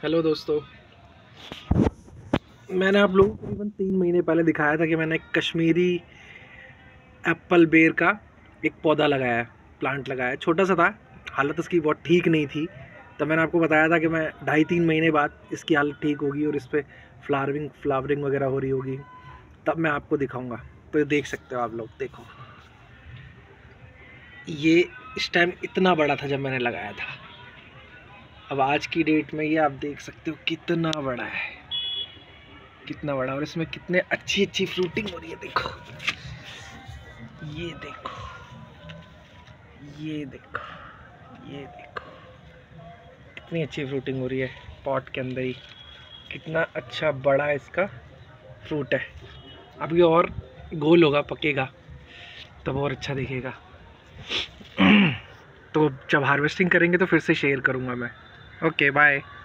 Hello दोस्तों, मैंने आप लोगों को करीबन 3 महीने पहले दिखाया था कि मैंने कश्मीरी एप्पल बेर का एक पौधा लगाया है, प्लांट लगाया है। छोटा सा था, हालत उसकी बहुत ठीक नहीं थी। तब मैंने आपको बताया था कि मैं 2.5-3 महीने बाद इसकी हालत ठीक होगी और इस पर फ्लावरिंग वगैरह हो रही होगी, तब मैं आपको दिखाऊंगा। तो ये देख सकते हो आप लोग, देखो ये इस टाइम इतना बड़ा था जब मैंने लगाया था। अब आज की डेट में ये आप देख सकते हो कितना बड़ा है, कितना बड़ा, और इसमें कितने अच्छी अच्छी फ्रूटिंग हो रही है। देखो, ये देखो, ये देखो, ये देखो, कितनी अच्छी फ्रूटिंग हो रही है पॉट के अंदर ही। कितना अच्छा बड़ा इसका फ्रूट है। अब ये और गोल होगा, पकेगा तब और अच्छा दिखेगा। तो जब हार्वेस्टिंग करेंगे तो फिर से शेयर करूँगा मैं। Okay, bye.